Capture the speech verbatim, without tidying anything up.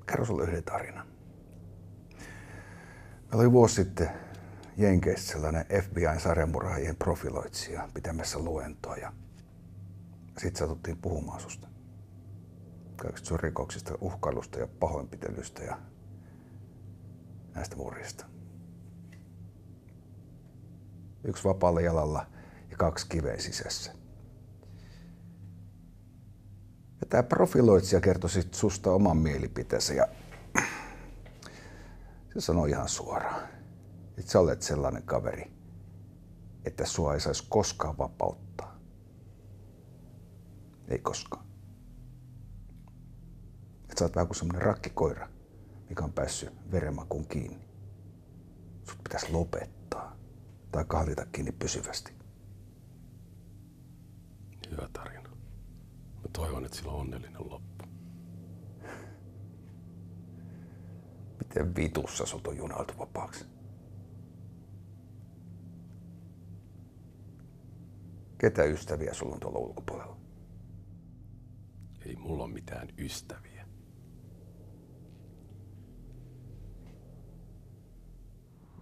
Kerro sulle yhden tarinan. Meillä oli vuosi sitten Jenkeissä sellainen F B I-sarjamurhaajien profiloitsija pitämässä luentoa ja sitten satuttiin puhumaan susta. Kaikista sun rikoksista, uhkailusta ja pahoinpitelystä ja näistä murhista. Yksi vapaalla jalalla ja kaksi kiveä sisässä. Ja tää profiloitsija kertoi sit susta oman mielipiteensä ja se sanoi ihan suoraan, että sä olet sellainen kaveri, että sua ei saisi koskaan vapauttaa. Ei koskaan. Että sä oot vähän kuin semmonen rakkikoira, mikä on päässyt verenmakuun kiinni. Sut pitäisi lopettaa tai kahlita kiinni pysyvästi. Hyvä tarina. Mä toivon, että sillä on onnellinen loppu. Miten vitussa sut on junailtu vapaaksi? Ketä ystäviä sulla on tuolla ulkopuolella? Ei mulla ole mitään ystäviä.